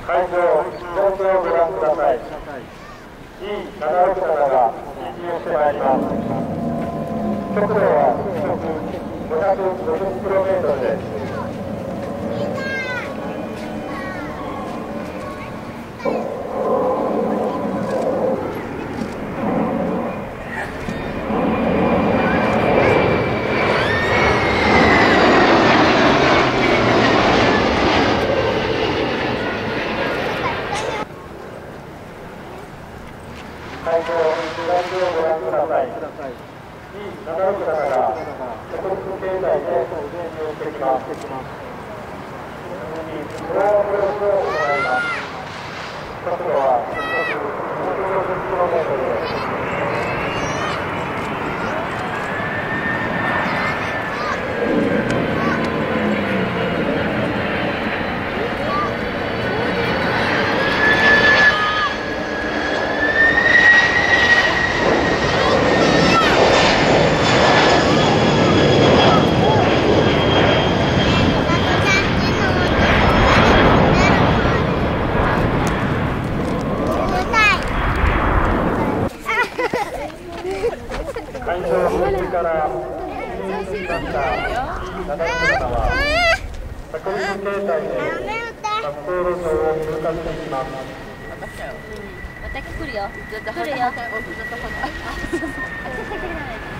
会場、状況をご覧ください。E767が進入してまいります。速度は時速 550km です。会場、左をご覧ください。E767が直立形態で進入してきます。次にフローブロックを行います。速度は時速 150km です。会場右から右に立ったE767は着陸形態で滑走路上を通過していきます。 また来るよ。ずっと来るよ。ずっと